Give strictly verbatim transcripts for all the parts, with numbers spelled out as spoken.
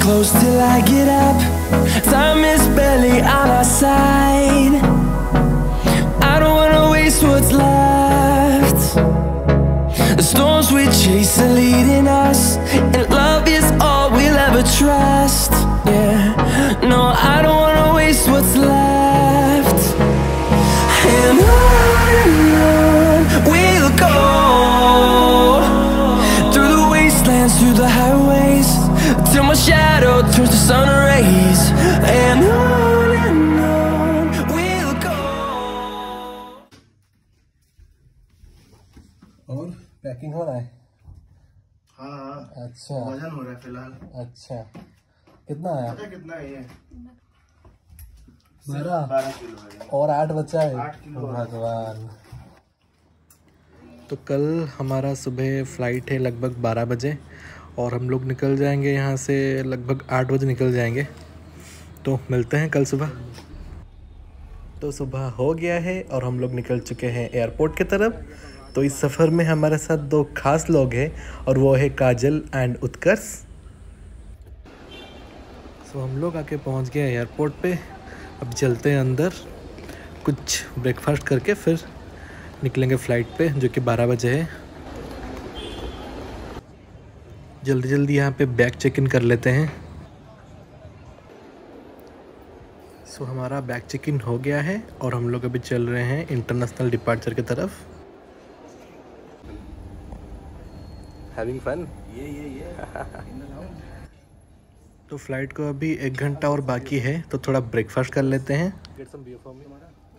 close till I get up. Time is barely on our side. I don't wanna waste what's left. The storms we chase are leading us, and love is all we'll ever trust. Yeah, no, I don't wanna waste what's left. And on and on we'll go, through the wastelands, through the highways, till my shadow turns to sun rays. And on and on we'll go. और packing हो रहा है? हाँ हाँ। अच्छा, वजन हो रहा है फिलहाल। अच्छा, कितना आया? पता कितना है ये? बारह बारह किलो है। और आठ बचा है। आठ किलो। भगवान। तो कल हमारा सुबह फ्लाइट है लगभग बारह बजे, और हम लोग निकल जाएंगे यहाँ से लगभग आठ बजे निकल जाएंगे। तो मिलते हैं कल सुबह। तो सुबह हो गया है और हम लोग निकल चुके हैं एयरपोर्ट की तरफ। तो इस सफ़र में हमारे साथ दो खास लोग हैं, और वो है काजल एंड उत्कर्ष। सो हम लोग आके पहुँच गए एयरपोर्ट पे। अब चलते हैं अंदर, कुछ ब्रेकफास्ट करके फिर निकलेंगे फ़्लाइट पे, जो कि बारह बजे है। जल्दी जल्दी यहाँ पे बैग चेक इन कर लेते हैं। सो so, हमारा बैग चेक इन हो गया है और हम लोग अभी चल रहे हैं इंटरनेशनल डिपार्चर की तरफ। Having fun? ये ये ये तो फ्लाइट को अभी एक घंटा और बाकी है, तो थोड़ा ब्रेकफास्ट कर लेते हैं। Get some beer for me.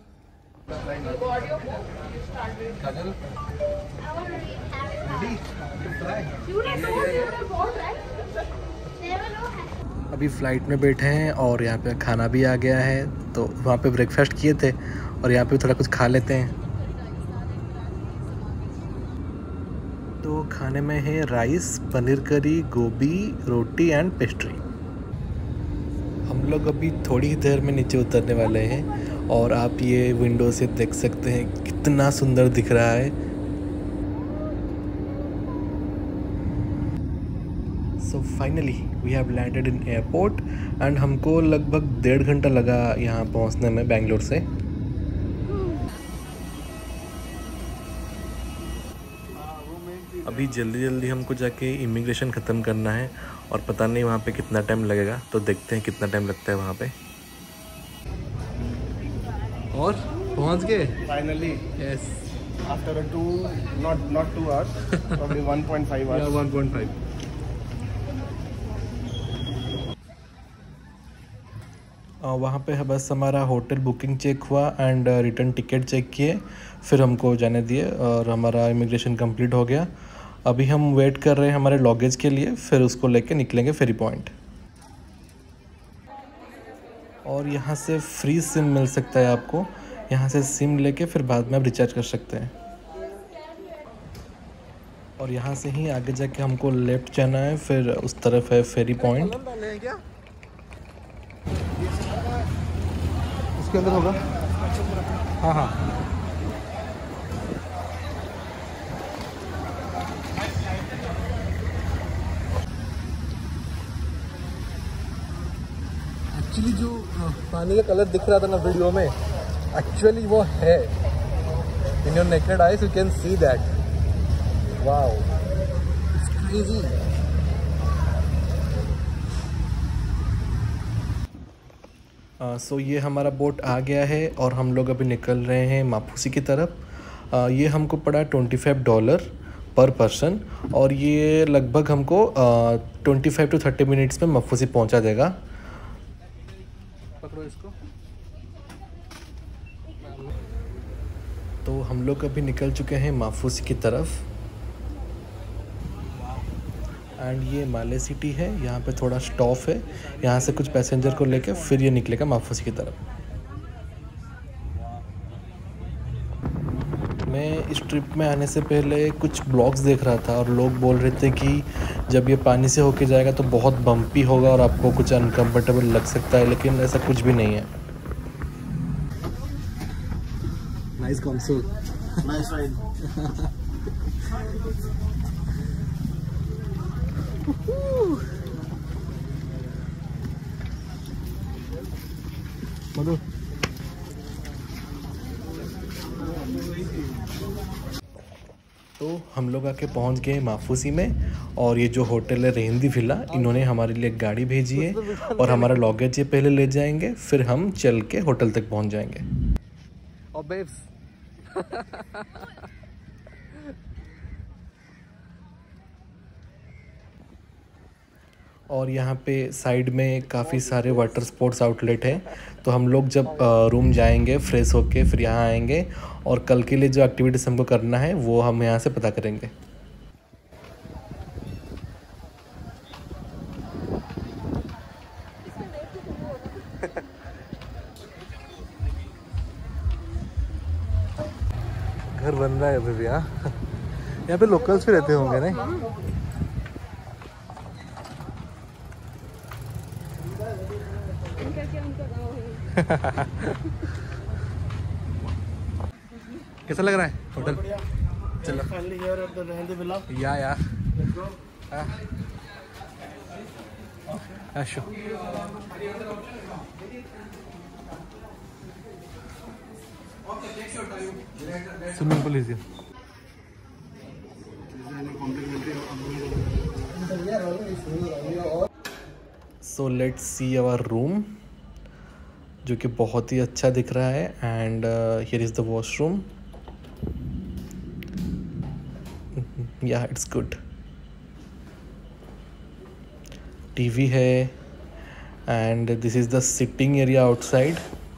अभी फ़्लाइट में बैठे हैं और यहाँ पे खाना भी आ गया है, तो वहाँ पे ब्रेकफास्ट किए थे और यहाँ पे थोड़ा कुछ खा लेते हैं। तो खाने में है राइस, पनीर करी, गोभी, रोटी एंड पेस्ट्री। हम लोग अभी थोड़ी ही देर में नीचे उतरने वाले हैं, और आप ये विंडो से देख सकते हैं कितना सुंदर दिख रहा है। So finally we have landed in airport, and हमको लगभग डेढ़ घंटा लगा यहाँ पहुँचने में बेंगलोर से। अभी जल्दी जल्दी हमको जाके इमिग्रेशन ख़त्म करना है, और पता नहीं वहाँ पे कितना टाइम लगेगा, तो देखते हैं कितना टाइम लगता है वहाँ पे। और पहुँच गए finally. Yes, after two not not two hours, probably one point five hours. One point five. वहाँ पे बस हमारा होटल बुकिंग चेक हुआ एंड रिटर्न टिकट चेक किए, फिर हमको जाने दिए और हमारा इमिग्रेशन कंप्लीट हो गया। अभी हम वेट कर रहे हैं हमारे लॉगेज के लिए, फिर उसको लेके निकलेंगे फेरी पॉइंट। और यहाँ से फ्री सिम मिल सकता है आपको, यहाँ से सिम लेके फिर बाद में आप रिचार्ज कर सकते हैं। और यहाँ से ही आगे जाके हमको लेफ़्ट जाना है, फिर उस तरफ है फेरी पॉइंट। उसके अंदर होगा। हाँ हाँ, एक्चुअली जो पानी का कलर दिख रहा था ना वीडियो में, एक्चुअली वो है। In your naked eyes you can see that. Wow, it's crazy. So uh, so ये हमारा बोट आ गया है और हम लोग अभी निकल रहे हैं मापुसी की तरफ। uh, ये हमको पड़ा twenty five dollar per person, और ये लगभग हमको twenty five to thirty minutes में मापुसी पहुंचा देगा। पकड़ो इसको। तो हम लोग अभी निकल चुके हैं मापुसी की तरफ, एंड ये माले सिटी है। यहाँ पे थोड़ा स्टॉप है, यहाँ से कुछ पैसेंजर को लेके फिर ये निकलेगा मापुसी की तरफ। मैं इस ट्रिप में आने से पहले कुछ ब्लॉग्स देख रहा था, और लोग बोल रहे थे कि जब ये पानी से होके जाएगा तो बहुत बम्पी होगा और आपको कुछ अनकम्फर्टेबल लग सकता है, लेकिन ऐसा कुछ भी नहीं है। Nice console, nice ride. दो। तो हम लोग आके पहुंच गए माफूसी में, और ये जो होटल है रेहंदी विला, इन्होंने हमारे लिए एक गाड़ी भेजी है और हमारा लगेज ये पहले ले जाएंगे, फिर हम चल के होटल तक पहुंच जाएंगे। और बेब्स और यहाँ पे साइड में काफ़ी सारे वाटर स्पोर्ट्स आउटलेट हैं, तो हम लोग जब रूम जाएंगे फ्रेश होके फिर यहाँ आएंगे और कल के लिए जो एक्टिविटीज़ हमको करना है वो हम यहाँ से पता करेंगे। घर बन रहा है अभी भी। यहाँ यहाँ पे लोकल्स भी रहते होंगे ना। कैसा लग रहा है होटल? चलो yeah yeah also swimming pool is so let's see our room, जो कि बहुत ही अच्छा दिख रहा है। And here is the washroom. Yeah it's good. TV है and this is the sitting area outside.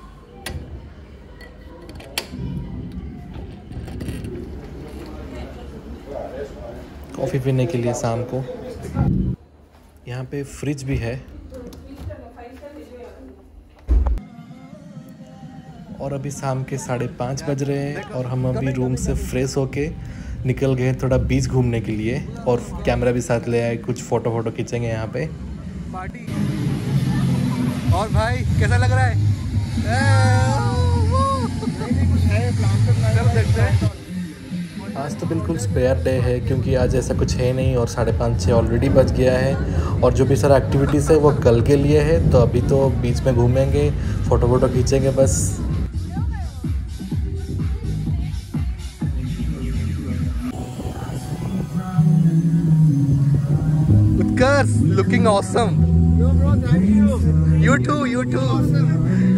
Coffee पीने के लिए शाम को। यहाँ पे फ्रिज भी है। और अभी शाम के साढ़े पाँच बज रहे हैं और हम अभी रूम से फ्रेश होके निकल गए थोड़ा बीच घूमने के लिए, और कैमरा भी साथ ले आए, कुछ फ़ोटो फोटो खींचेंगे यहाँ पे। पार्टी। और भाई कैसा लग रहा है? आज तो बिल्कुल स्पेयर डे है, क्योंकि आज ऐसा कुछ है नहीं और साढ़े पाँच छः ऑलरेडी बज गया है, और जो भी सारा एक्टिविटीज़ है वो कल के लिए है। तो अभी तो बीच में घूमेंगे, फ़ोटो फोटो खींचेंगे बस। Utkarsh, looking awesome. Yo bro, thank you. You too, you too. Awesome.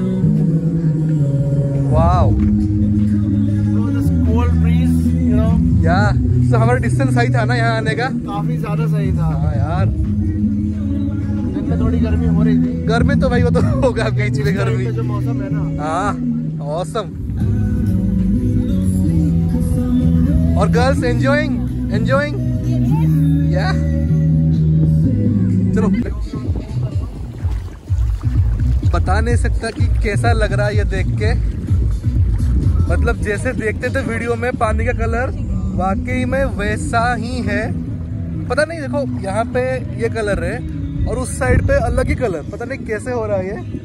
Wow. Bro, this cold breeze, you know. Yeah. So हमारा डिस्टेंस सही था ना यहाँ आने का? काफी ज्यादा सही था। हाँ यार। दिन में थोड़ी गर्मी हो रही थी। गर्मी तो भाई वो तो होगा कहीं चीज़ें गर्मी। जो मौसम है ना। हाँ, awesome. और गर्ल्स enjoying, enjoying. Yeah. चलो। बता नहीं सकता कि कैसा लग रहा है ये देख के। मतलब जैसे देखते थे वीडियो में पानी का कलर, वाकई में वैसा ही है। पता नहीं, देखो यहाँ पे ये कलर है और उस साइड पे अलग ही कलर, पता नहीं कैसे हो रहा है ये।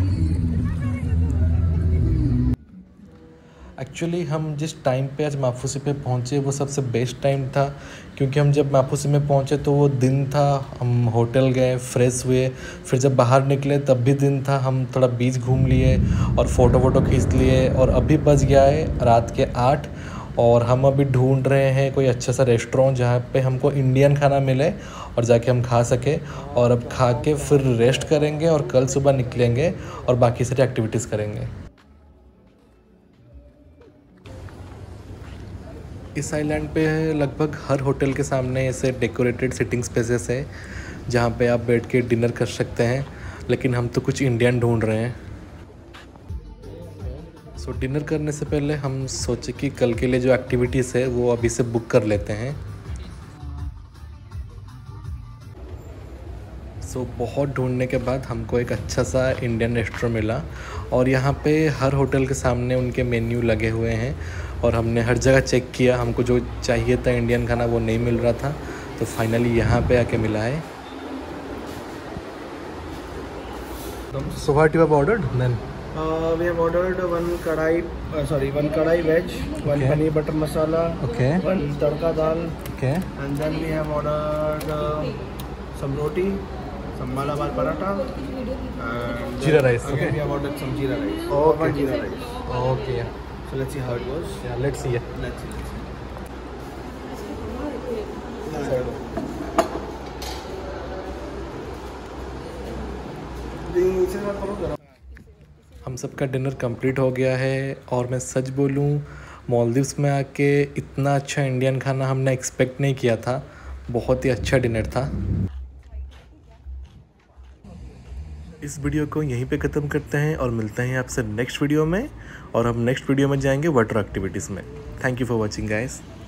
एक्चुअली हम जिस टाइम पे आज माफूसी पे पहुँचे वो सबसे बेस्ट टाइम था, क्योंकि हम जब माफूसी में पहुँचे तो वो दिन था, हम होटल गए, फ्रेश हुए, फिर जब बाहर निकले तब भी दिन था, हम थोड़ा बीच घूम लिए और फ़ोटो वोटो खींच लिए। और अभी बज गया है रात के आठ, और हम अभी ढूंढ रहे हैं कोई अच्छा सा रेस्टोरेंट जहाँ पे हमको इंडियन खाना मिले और जाके हम खा सके। और अब खा के फिर रेस्ट करेंगे और कल सुबह निकलेंगे और बाकी सारी एक्टिविटीज़ करेंगे। इस आइलैंड पे लगभग हर होटल के सामने ऐसे डेकोरेटेड सिटिंग स्पेसेस है जहाँ पे आप बैठ के डिनर कर सकते हैं, लेकिन हम तो कुछ इंडियन ढूंढ रहे हैं। सो so, डिनर करने से पहले हम सोचे कि कल के लिए जो एक्टिविटीज़ है वो अभी से बुक कर लेते हैं। सो so, बहुत ढूंढने के बाद हमको एक अच्छा सा इंडियन रेस्टोरेंट मिला, और यहाँ पे हर होटल के सामने उनके मेन्यू लगे हुए हैं, और हमने हर जगह चेक किया, हमको जो चाहिए था इंडियन खाना वो नहीं मिल रहा था, तो फाइनली यहाँ पे आके मिला है। So what you have ordered then? Uh, we have ordered one kadai, uh, sorry, one kadai veg, one Okay. paneer butter masala, Okay. one tadka dal, Okay. and then we have ordered uh, some roti, some Malabar paratha. And Jeera rice, again, okay. we have ordered some jeera rice. Okay. One jeera rice. Okay. So let's see how it goes. Yeah, let's see it. Let's see. हम सबका dinner complete हो गया है और मैं सच बोलूं मालदीव्स में आके इतना अच्छा इंडियन खाना हमने एक्सपेक्ट नहीं किया था। बहुत ही अच्छा डिनर था। इस वीडियो को यहीं पे ख़त्म करते हैं और मिलते हैं आपसे नेक्स्ट वीडियो में। और हम नेक्स्ट वीडियो में जाएंगे वाटर एक्टिविटीज़ में। Thank you for watching guys.